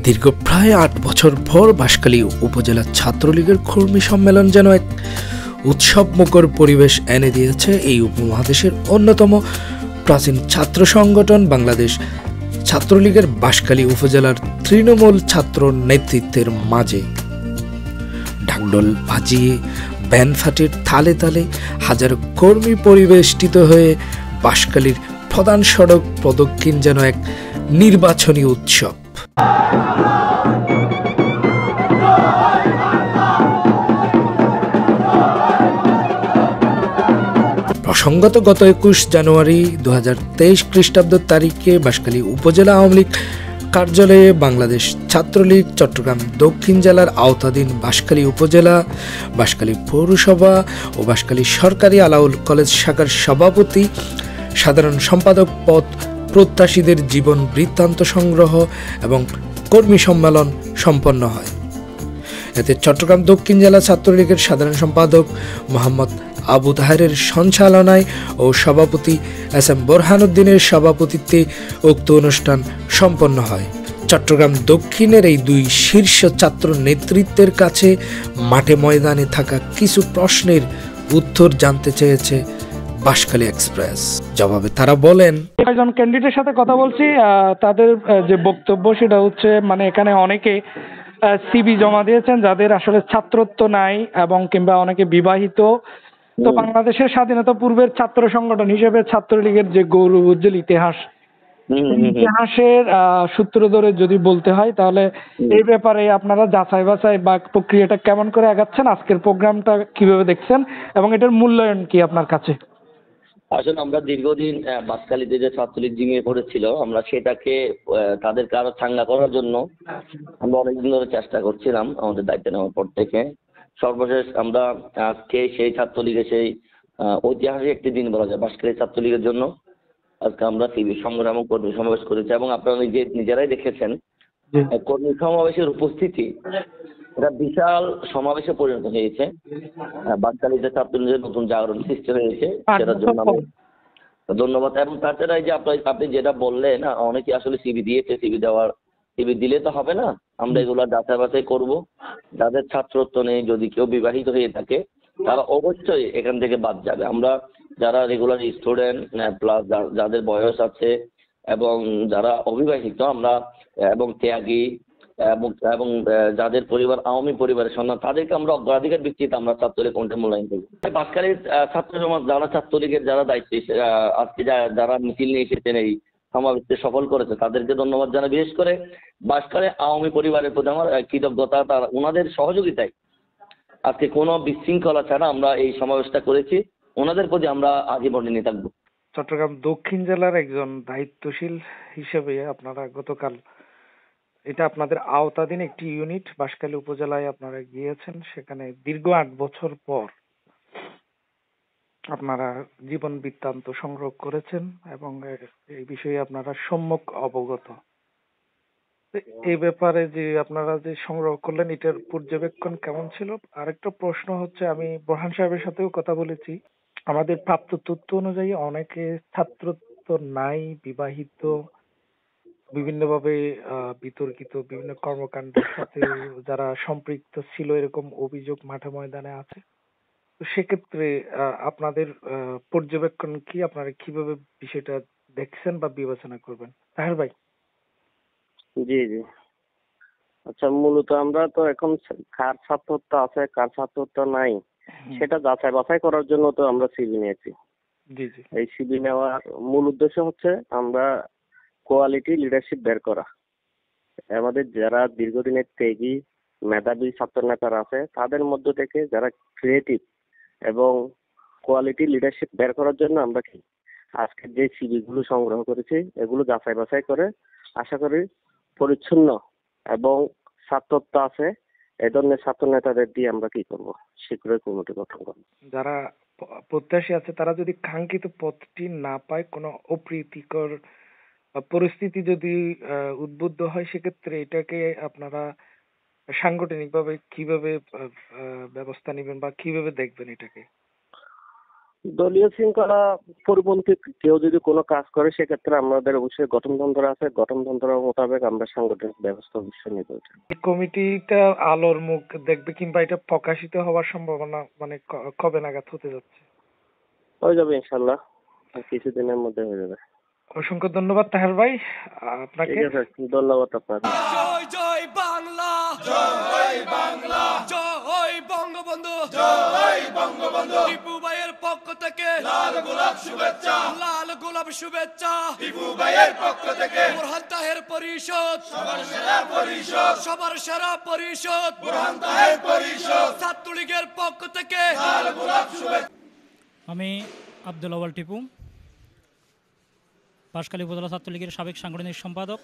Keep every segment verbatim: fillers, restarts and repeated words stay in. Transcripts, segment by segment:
দীর্ঘ প্রায় আট বছর পর বাঁশখালী উপজেলা ছাত্রলীগের কর্মী সম্মেলন যেন এক উৎসবমুখর পরিবেশ এনে দিয়েছে এই উপমহাদেশের অন্যতম প্রাচীন ছাত্র সংগঠন বাংলাদেশ ছাত্রলীগের বাঁশখালী উপজেলার তৃণমূল ছাত্র নেতৃত্বের মাঝে। ঢাকঢোল বাজিয়ে ব্যান্ড ফাটের তালে তালে হাজারো কর্মী পরিবেষ্টিত হয়ে বাঁশখালীর প্রধান সড়ক প্রদক্ষিণ যেন এক নির্বাচনী উৎসব। প্রসঙ্গত গত একুশ জানুয়ারি দু হাজার তেইশ খ্রিস্টাব্দ তারিখে বাঁশখালী উপজেলা আওয়ামী লীগ কার্যালয়ে বাংলাদেশ ছাত্রলীগ চট্টগ্রাম দক্ষিণ জেলার আওতাধীন বাঁশখালী উপজেলা, বাঁশখালী পৌরসভা ও বাঁশখালী সরকারি আলাউল কলেজ শাখার সভাপতি, সাধারণ সম্পাদক পদ প্রত্যাশীদের জীবন বৃত্তান্ত সংগ্রহ এবং কর্মী সম্মেলন সম্পন্ন হয়। এতে চট্টগ্রাম দক্ষিণ জেলা ছাত্রলীগের সাধারণ সম্পাদক মোহাম্মদ আবু তাহেরের সঞ্চালনায় ও সভাপতি এস এম বোরহানুদ্দিনের সভাপতিত্বে উক্ত অনুষ্ঠান সম্পন্ন হয়। চট্টগ্রাম দক্ষিণের এই দুই শীর্ষ ছাত্র নেতৃত্বের কাছে মাঠে ময়দানে থাকা কিছু প্রশ্নের উত্তর জানতে চেয়েছে বাঁশখালী এক্সপ্রেস। জবাবে তারা বলেন, একজন ক্যান্ডিডেটের সাথে কথা বলছি, তাদের যে বক্তব্য সেটা হচ্ছে মানে এখানে অনেকে সিবি জমা দিয়েছেন যাদের আসলে ছাত্রত্ব নাই এবং কিংবা অনেকে বিবাহিত। তো বাংলাদেশের স্বাধীনতা পূর্বের ছাত্র সংগঠন হিসেবে ছাত্রলীগের যে গৌরব উজ্জ্বল ইতিহাস, ইতিহাসের সূত্র ধরে যদি বলতে হয় তাহলে এই ব্যাপারে আপনারা যাচাই বাছাই বা প্রক্রিয়াটা কেমন করে আগাচ্ছেন, আজকের প্রোগ্রামটা কিভাবে দেখছেন এবং এটার মূল্যায়ন কি আপনার কাছে? আসলে আমরা দীর্ঘদিন বাঁশখালীতে যে ছাত্রলীগ জিঙে পড়েছিল, আমরা সেটাকে তাদেরকে আরো চাঙ্গা করার জন্য আমরা অনেকদিন ধরে চেষ্টা করছিলাম আমাদের দায়িত্ব নেওয়ার পর থেকে। সর্বশেষ আমরা আজকে সেই ছাত্রলীগের সেই ঐতিহাসিক একটি দিন বলা যায় বাঁশখালী ছাত্রলীগের জন্য আজকে আমরা শিবির সংগ্রাম ও কর্মী সমাবেশ করেছি এবং আপনারা নিজে নিজেরাই দেখেছেন কর্মী সমাবেশের উপস্থিতি এটা বিশাল সমাবেশে পরিণত হয়েছে। বাঁশখালীতে ছাত্রলীগের নতুন জাগরণ সৃষ্টি হয়েছে, সেটার জন্য আমি ধন্যবাদ। এবং তাছাড়া এই যে আপনি আপনি যেটা বললেন, অনেকে আসলে সিবি দিয়েছে, সিবি দেওয়ার সিবি দিলে তো হবে না, আমরা এগুলো যাচাই বাছাই করবো। যাদের ছাত্রত্ব নেই, যদি কেউ বিবাহিত হয়ে থাকে তারা অবশ্যই এখান থেকে বাদ যাবে। আমরা যারা রেগুলার স্টুডেন্ট প্লাস যাদের বয়স আছে এবং যারা অবিবাহিত আমরা এবং ত্যাগী এবং এবং যাদের পরিবার আওয়ামী পরিবারের সন্তান, তাদেরকে আমরা অগ্রাধিকার ভিত্তিতে আমরা ছাত্রলীগ কোনটা মূল্যায়ন করি। বাঁশখালীর ছাত্র সমাজ যারা ছাত্রলীগের যারা দায়িত্ব আজকে যারা মিছিল নিয়ে এসেছেন এই সমাবেশকে সফল করেছে তাদেরকে ধন্যবাদ জানাই। বিশেষ করে বাঁশখালী আওয়ামী পরিবারের প্রতি আমার কৃতজ্ঞতা, তার ওনাদের সহযোগিতায় আজকে কোনো বিশৃঙ্খলা ছাড়া আমরা এই সমাবেশটা করেছি। ওনাদের প্রতি আমরা আজীবন ঋণী থাকবো। চট্টগ্রাম দক্ষিণ জেলার একজন দায়িত্বশীল হিসেবে আপনারা গতকাল, এটা আপনাদের আওতাধীন একটি ইউনিট বাঁশখালী উপজেলায় আপনারা গিয়েছেন, সেখানে দীর্ঘ আট বছর পর আপনারা জীবন বৃত্তান্ত সংগ্রহ করেছেন এবং এই বিষয়ে আপনারা সম্যক অবগত। এই ব্যাপারে যে আপনারা যে সংগ্রহ করলেন এটার পর্যবেক্ষণ কেমন ছিল? আরেকটা প্রশ্ন হচ্ছে, আমি বোরহান সাহেবের সাথেও কথা বলেছি, আমাদের প্রাপ্ত তথ্য অনুযায়ী অনেকে ছাত্রত্ব নাই, বিবাহিত, বিভিন্নভাবে বিতর্কিত বিভিন্ন কর্মকাণ্ডের সাথে যারা সম্পৃক্ত ছিল এরকম অভিযোগ মাঠে ময়দানে আছে। তো সেক্ষেত্রে আপনাদের পর্যবেক্ষণ কি, আপনারা কিভাবে বিষয়টা দেখছেন বা বিবেচনা করবেন? তাহের ভাই। জি জি আচ্ছা, মূলত আমরা তো এখন কার ছাত্রত্ব আছে কার ছাত্রত্ব নাই সেটা যাচাই বাছাই করার জন্য তো আমরা সিবি নিয়েছি। জি জি এই সিবি নেওয়ার মূল উদ্দেশ্য হচ্ছে আমরা কোয়ালিটি লিডারশিপ বের করা। আমাদের যারা দীর্ঘদিনের ত্যাগী মেধাবী ছাত্র নেতারা আছে তাদের মধ্য থেকে যারা ক্রিয়েটিভ এবং কোয়ালিটি লিডারশিপ বের করার জন্য আমরা কি আজকের যে সিবি গুলো সংগ্রহ করেছি এগুলো যাচাই বাছাই করে আশা করি পরিচ্ছন্ন এবং ছাত্রত্ব আছে এ ধরনের ছাত্র নেতাদের দিয়ে আমরা কি করবো, শীঘ্রই কমিটি গঠন করবো। যারা প্রত্যাশী আছে তারা যদি কাঙ্ক্ষিত পদটি না পায়, কোনো অপ্রীতিকর পরিস্থিতি যদি উদ্বুদ্ধ হয়, সেক্ষেত্রে এটাকে আপনারা সাংগঠনিকভাবে কিভাবে ব্যবস্থা নেবেন বা কিভাবে দেখবেন এটাকে? দলীয় শৃঙ্খলা পরিপন্থী কেউ যদি কোনো কাজ করে সেক্ষেত্রে আমাদের অবশ্যই গঠনতন্ত্র আছে, গঠনতন্ত্র মোতাবেক আমরা সাংগঠনিক ব্যবস্থা অবশ্যই নেব। এই কমিটিটা আলোর মুখ দেখবে কিংবা এটা প্রকাশিত হওয়ার সম্ভাবনা মানে ক- কবে নাগাদ হতে যাচ্ছে? হয়ে যাবে ইনশাল্লাহ, আর কিছুদিনের মধ্যে হয়ে যাবে। অসংখ্য ধন্যবাদ তাহের ভাই আপনাকে। ঠিক আছে, ধন্যবাদ আপনাকে। জয় জয় বাংলা, জয় বাংলা, জয় বঙ্গবন্ধু, জয় বঙ্গবন্ধু। টিপু ভাইয়ের পক্ষ থেকে লাল গোলাপ শুভেচ্ছা, লাল গোলাপ শুভেচ্ছা। টিপু ভাইয়ের পক্ষ থেকে বুরহান তাহের পরিষদ, সবার সেরা পরিষদ, সবার সেরা পরিষদ, বুরহান তাহের পরিষদ। ছাত্রলীগের পক্ষ থেকে লাল গোলাপ শুভেচ্ছা। আমি আব্দুল আওয়াল টিপু, বাঁশখালী উপজেলা ছাত্রলীগের সাবেক সাংগঠনিক সম্পাদক।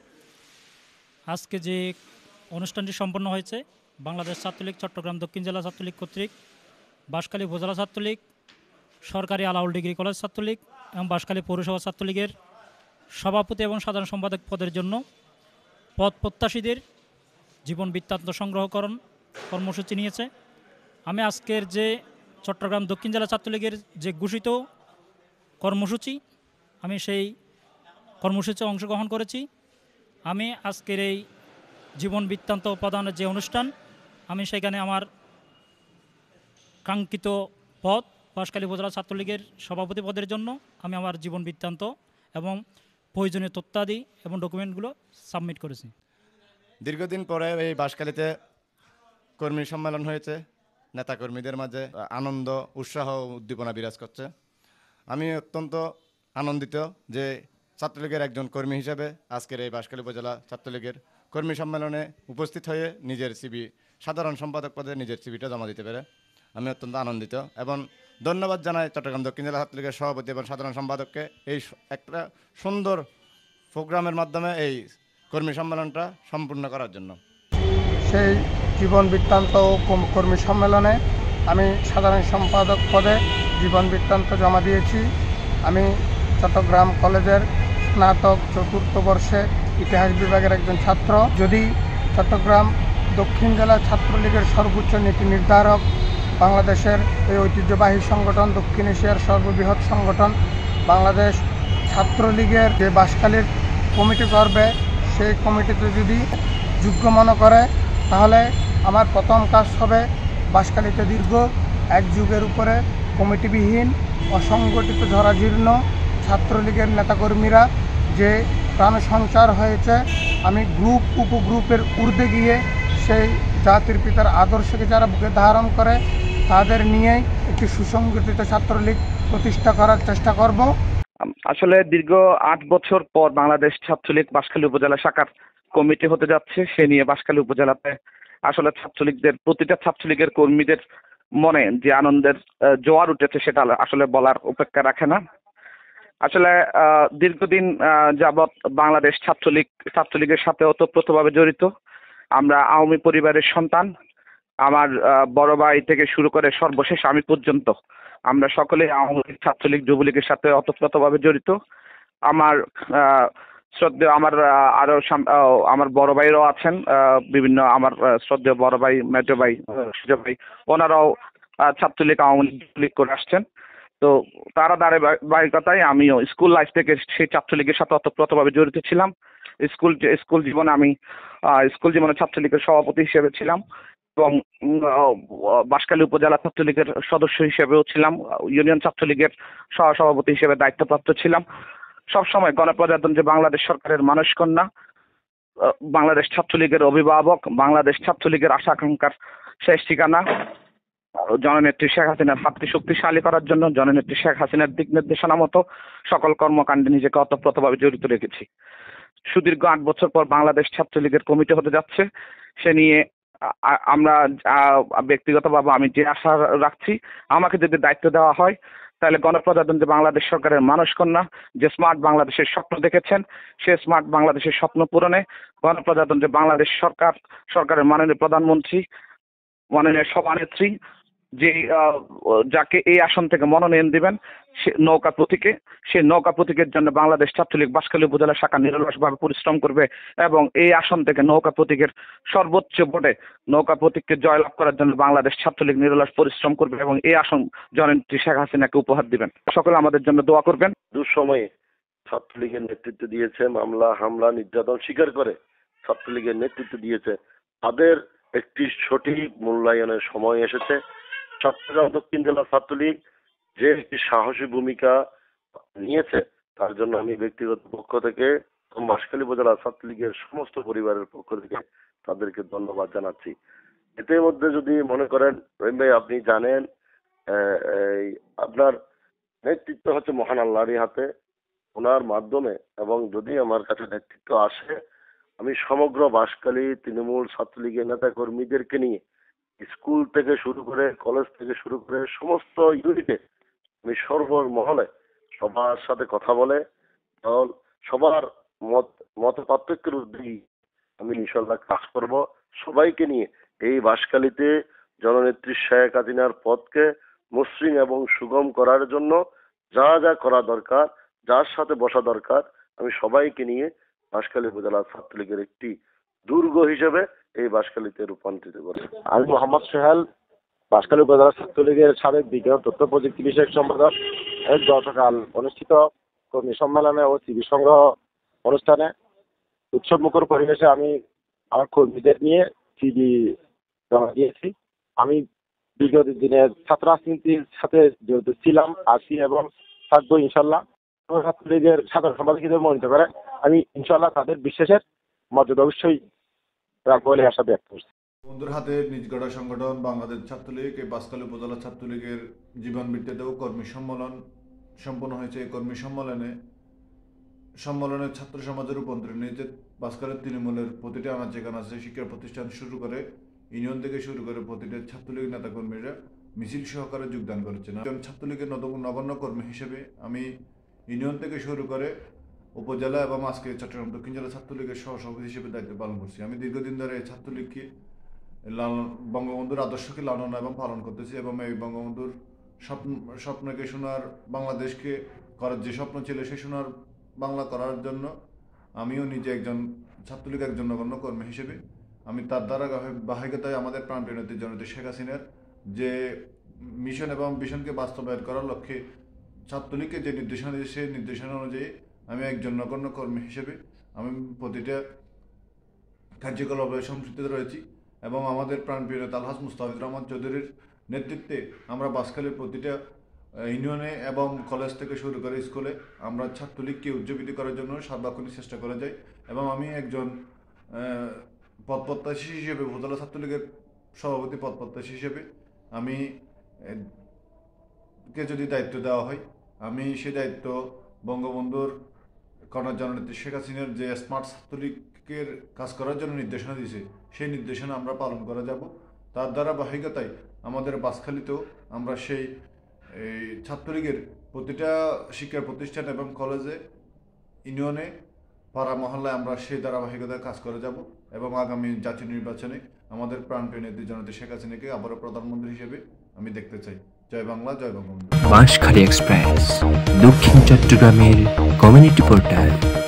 আজকে যে অনুষ্ঠানটি সম্পন্ন হয়েছে বাংলাদেশ ছাত্রলীগ চট্টগ্রাম দক্ষিণ জেলা ছাত্রলীগ কর্তৃক বাঁশখালী উপজেলা ছাত্রলীগ, সরকারি আলাউল ডিগ্রি কলেজ ছাত্রলীগ এবং বাঁশখালী পৌরসভা ছাত্রলীগের সভাপতি এবং সাধারণ সম্পাদক পদের জন্য পদ প্রত্যাশীদের জীবন বৃত্তান্ত সংগ্রহকরণ কর্মসূচি নিয়েছে। আমি আজকের যে চট্টগ্রাম দক্ষিণ জেলা ছাত্রলীগের যে ঘোষিত কর্মসূচি, আমি সেই কর্মসূচিতে অংশগ্রহণ করেছি। আমি আজকের এই জীবন বৃত্তান্ত প্রদানের যে অনুষ্ঠান, আমি সেখানে আমার কাঙ্ক্ষিত পদ বাঁশখালী উপজেলা ছাত্রলীগের সভাপতি পদের জন্য আমি আমার জীবন বৃত্তান্ত এবং প্রয়োজনীয় তথ্যাদি এবং ডকুমেন্টগুলো সাবমিট করেছি। দীর্ঘদিন পরে এই বাঁশখালীতে কর্মী সম্মেলন হয়েছে। নেতাকর্মীদের মাঝে আনন্দ, উৎসাহ, উদ্দীপনা বিরাজ করছে। আমি অত্যন্ত আনন্দিত যে ছাত্রলীগের একজন কর্মী হিসেবে আজকের এই বাঁশখালী উপজেলা ছাত্রলীগের কর্মী সম্মেলনে উপস্থিত হয়ে নিজের সিবি, সাধারণ সম্পাদক পদে নিজের সিবিটা জমা দিতে পেরে আমি অত্যন্ত আনন্দিত এবং ধন্যবাদ জানাই চট্টগ্রাম দক্ষিণ জেলা ছাত্রলীগের সভাপতি এবং সাধারণ সম্পাদককে এই একটা সুন্দর প্রোগ্রামের মাধ্যমে এই কর্মী সম্মেলনটা সম্পূর্ণ করার জন্য। সেই জীবন বৃত্তান্ত কর্মী সম্মেলনে আমি সাধারণ সম্পাদক পদে জীবন বৃত্তান্ত জমা দিয়েছি। আমি চট্টগ্রাম কলেজের স্নাতক চতুর্থ বর্ষে ইতিহাস বিভাগের একজন ছাত্র। যদি চট্টগ্রাম দক্ষিণ জেলা ছাত্রলীগের সর্বোচ্চ নীতি নির্ধারক, বাংলাদেশের এই ঐতিহ্যবাহী সংগঠন, দক্ষিণ এশিয়ার সর্ববৃহৎ সংগঠন বাংলাদেশ ছাত্রলীগের যে বাঁশখালীর কমিটি করবে, সেই কমিটিতে যদি যোগ্য মনে করে তাহলে আমার প্রথম কাজ হবে বাঁশখালীতে দীর্ঘ এক যুগের উপরে কমিটিবিহীন, অসংগঠিত, জরাজীর্ণ ছাত্রলীগের নেতাকর্মীরা যে প্রাণ সঞ্চার হয়েছে, আমি গ্রুপ উপগ্রুপের ঊর্ধ্বে গিয়ে সেই জাতির পিতার আদর্শকে যারা বুকে ধারণ করে তাদের নিয়েই একটি সুসংগঠিত ছাত্রলীগ প্রতিষ্ঠা করার চেষ্টা করব। আসলে দীর্ঘ আট বছর পর বাংলাদেশ ছাত্রলীগ বাঁশখালী উপজেলা শাখার কমিটি হতে যাচ্ছে। সে নিয়ে বাঁশখালী উপজেলাতে আসলে ছাত্রলীগদের প্রতিটা ছাত্রলীগের কর্মীদের মনে যে আনন্দের জোয়ার উঠেছে সেটা আসলে বলার অপেক্ষা রাখে না। আসলে দীর্ঘদিন যাবৎ বাংলাদেশ ছাত্রলীগ ছাত্রলীগের সাথে ওতপ্রোতভাবে জড়িত। আমরা আওয়ামী পরিবারের সন্তান। আমার বড় ভাই থেকে শুরু করে সর্বশেষ আমি পর্যন্ত আমরা সকলেই আওয়ামী লীগ, ছাত্রলীগ, যুবলীগের সাথে ওতপ্রোতভাবে জড়িত। আমার শ্রদ্ধেয় আমার আরো আমার বড় ভাইরাও আছেন, বিভিন্ন আমার শ্রদ্ধেয় বড় ভাই, মেজো ভাই, সুজো ভাই, ওনারাও ছাত্রলীগ, আওয়ামী লীগ করে আসছেন। তো তারা ধারাবাহিকতায় আমিও স্কুল লাইফ থেকে সেই ছাত্রলীগের সাথে ওতপ্রোতভাবে জড়িত ছিলাম। স্কুল স্কুল জীবনে আমি স্কুল জীবনে ছাত্রলীগের সভাপতি হিসেবে ছিলাম এবং বাঁশখালী উপজেলা ছাত্রলীগের সদস্য হিসেবেও ছিলাম। ইউনিয়ন ছাত্রলীগের সহসভাপতি হিসেবে দায়িত্বপ্রাপ্ত ছিলাম। সবসময় গণপ্রজাতন্ত্রী বাংলাদেশ সরকারের মানসকন্যা, বাংলাদেশ ছাত্রলীগের অভিভাবক, বাংলাদেশ ছাত্রলীগের আশা আকাঙ্ক্ষার শেষ ঠিকানা, জননেত্রী শেখ হাসিনার হাতকে শক্তিশালী করার জন্য জননেত্রী শেখ হাসিনার দিক নির্দেশনা মতো সকল কর্মকাণ্ডে নিজেকে ওতপ্রোতভাবে জড়িত রেখেছি। সুদীর্ঘ আট বছর পর বাংলাদেশ ছাত্রলীগের কমিটি হতে যাচ্ছে, সে নিয়ে আমরা ব্যক্তিগতভাবে আমি যে আশা রাখছি, আমাকে যদি দায়িত্ব দেওয়া হয় তাহলে গণপ্রজাতন্ত্রী বাংলাদেশ সরকারের মানসকন্যা যে স্মার্ট বাংলাদেশের স্বপ্ন দেখেছেন, সে স্মার্ট বাংলাদেশের স্বপ্ন পূরণে গণপ্রজাতন্ত্রী বাংলাদেশ সরকার সরকারের মাননীয় প্রধানমন্ত্রী, মাননীয় সভানেত্রী যে যাকে এই আসন থেকে মনোনয়ন দিবেন সে নৌকা প্রতীকে, সেই নৌকা প্রতীকের জন্য বাংলাদেশ ছাত্রলীগ বাঁশখালী উপজেলা শাখা নিরলসভাবে পরিশ্রম করবে এবং এই আসন থেকে নৌকা প্রতীকের সর্বোচ্চ ভোটে নৌকা প্রতীককে জয়লাভ করার জন্য বাংলাদেশ ছাত্রলীগ নিরলস পরিশ্রম করবে এবং এই আসন জননেত্রী শেখ হাসিনাকে উপহার দিবেন। সকলে আমাদের জন্য দোয়া করবেন। দুঃসময়ে ছাত্রলীগের নেতৃত্ব দিয়েছে, মামলা হামলা নির্যাতন স্বীকার করে ছাত্রলীগের নেতৃত্ব দিয়েছে, তাদের একটি সঠিক মূল্যায়নের সময় এসেছে। চট্টগ্রাম দক্ষিণ জেলা ছাত্রলীগ যে একটি সাহসী ভূমিকা নিয়েছে তার জন্য আমি ব্যক্তিগত পক্ষ থেকে বাঁশখালী উপজেলা ছাত্রলীগের সমস্ত পরিবারের পক্ষ থেকে তাদেরকে ধন্যবাদ জানাচ্ছি। এর মধ্যে যদি মনে করেন রহিম ভাই, আপনি জানেন আপনার নেতৃত্ব হচ্ছে মহান আল্লাহরই হাতে, ওনার মাধ্যমে, এবং যদি আমার কাছে নেতৃত্ব আসে আমি সমগ্র বাঁশখালী তৃণমূল ছাত্রলীগের নেতা কর্মীদেরকে নিয়ে স্কুল থেকে শুরু করে কলেজ থেকে শুরু করে সমস্ত ইউনিটে আমি সর্বমহলে সবার সাথে কথা বলে দল সবার মত মত পার্থক্যের উদ্যোগী আমি ইনশাল্লাহ কাজ করব। সবাইকে নিয়ে এই বাঁশখালীতে জননেত্রী শেখ হাসিনার পথকে মসৃণ এবং সুগম করার জন্য যা যা করা দরকার, যার সাথে বসা দরকার, আমি সবাইকে নিয়ে বাঁশখালী উপজেলা ছাত্রলীগের একটি দুর্গ হিসেবে এই বাঁশখালীতে রূপান্তরিত করে। আমি মোহাম্মদ সোহেল, বাঁশখালী উপজেলা ছাত্রলীগের সাবেক বিজ্ঞান তথ্য প্রযুক্তি বিষয়ক সম্পাদক। গতকাল অনুষ্ঠিত কর্মী সম্মেলনে ও সিবি সংগ্রহ অনুষ্ঠানে উৎসব মুখর পরিবেশে আমি আমার কর্মীদের নিয়ে সিবি জমা দিয়েছি। আমি বিগত দিনের ছাত্র রাজনীতির সাথে জড়িত ছিলাম, আছি এবং থাকবো ইনশাল্লাহ। ছাত্রলীগের সাধারণ সম্পাদক হিসেবে মনোনীত করে আমি ইনশাল্লাহ তাদের বিশ্বাসের মর্যাদা অবশ্যই রাখবো বলে আশা ব্যক্ত করছি। বন্ধুর হাতে নিজ গড়া সংগঠন বাংলাদেশ ছাত্রলীগ এই বাঁশখালী উপজেলা ছাত্রলীগের জীবন বৃত্তিতেও কর্মী সম্মেলন সম্পন্ন হয়েছে। এই কর্মী সম্মেলনে সম্মেলনের ছাত্র সমাজের রূপান্তর নিয়েছে বাঁশখালীর তৃণমূলের প্রতিটি আনাচে কানাচে শিক্ষা প্রতিষ্ঠান শুরু করে ইউনিয়ন থেকে শুরু করে প্রতিটি ছাত্রলীগ নেতাকর্মীরা মিছিল সহকারে যোগদান করেছেন। একজন ছাত্রলীগের নগণ্য কর্মী হিসেবে আমি ইউনিয়ন থেকে শুরু করে উপজেলা এবং আজকে চট্টগ্রাম দক্ষিণ জেলা ছাত্রলীগের সহসভাপতি হিসেবে দায়িত্ব পালন করছি। আমি দীর্ঘদিন ধরে এই ছাত্রলীগকে বঙ্গবন্ধুর আদর্শকে লালন এবং পালন করতেছি এবং এই বঙ্গবন্ধুর স্বপ্ন স্বপ্নকে সোনার বাংলাদেশকে করার যে স্বপ্ন ছিল সেই সোনার বাংলা করার জন্য আমিও নিজে একজন ছাত্রলীগ একজন নগণ্য কর্মী হিসেবে আমি তার দ্বারা বাহিকতায় আমাদের প্রাণপ্রিয় নেত্রী জননেত্রী শেখ হাসিনার যে মিশন এবং ভিশনকে বাস্তবায়ন করার লক্ষ্যে ছাত্রলীগকে যে নির্দেশনা দিয়েছে সেই নির্দেশনা অনুযায়ী আমি একজন নগণ্য কর্মী হিসেবে আমি প্রতিটা কার্যকলাপে সম্পৃক্ত রয়েছি এবং আমাদের প্রাণপ্রিয় নেতা আলহাজ মুস্তাফিজুর রহমান চৌধুরীর নেতৃত্বে আমরা বাঁশখালীর প্রতিটা ইউনিয়নে এবং কলেজ থেকে শুরু করে স্কুলে আমরা ছাত্রলীগকে উজ্জীবিত করার জন্য সর্বাক্ষণিক চেষ্টা করে যাই এবং আমি একজন পদপ্রত্যাশী হিসেবে উপজেলা ছাত্রলীগের সভাপতি পদপ্রত্যাশী হিসেবে আমি কে যদি দায়িত্ব দেওয়া হয় আমি সেই দায়িত্ব বঙ্গবন্ধুর কন্যা জননেত্রী শেখ হাসিনার যে স্মার্ট ছাত্রলীগের কাজ করার জন্য নির্দেশনা দিয়েছে সেই নির্দেশনা আমরা পালন করে যাব। তার দ্বারা বাহিকতায় আমাদের বাঁশখালীতেও আমরা সেই এই ছাত্রলীগের প্রতিটা শিক্ষা প্রতিষ্ঠান এবং কলেজে ইউনিয়নে পাড়া মহল্লায় আমরা সেই ধারাবাহিকতায় কাজ করে যাব এবং আগামী জাতীয় নির্বাচনে আমাদের প্রাণপ্রিয় নেত্রী জননেত্রী শেখ হাসিনাকে আবারও প্রধানমন্ত্রী হিসেবে আমি দেখতে চাই। জয় বাংলা, জয় বঙ্গবন্ধু। বাঁশখালী এক্সপ্রেস, দক্ষিণ চট্টগ্রামের কমিউনিটি পোর্টাল।